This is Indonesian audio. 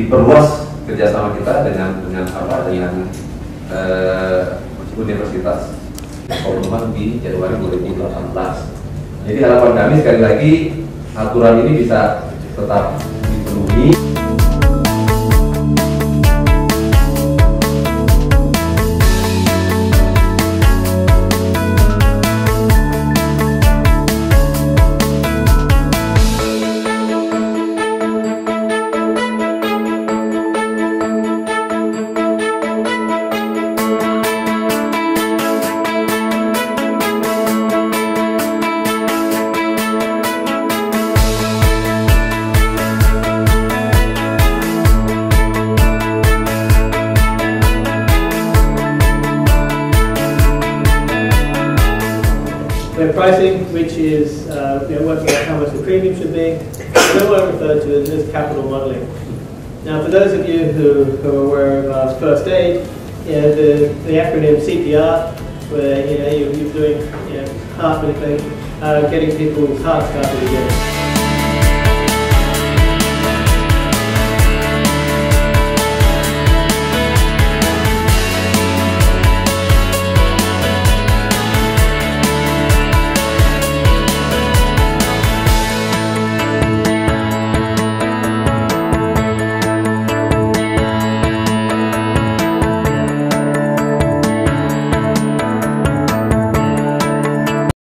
diperluas kerjasama kita dengan universitas Pembangunan di Januari 2018. Jadi harapan kami sekali lagi aturan ini bisa tetap dipenuhi. Their pricing, which is working out how much the premium should be, then what I refer to as capital modelling. Now, for those of you who are aware of first aid, the acronym CPR, where you're doing heart manipulation, getting people's hearts started again.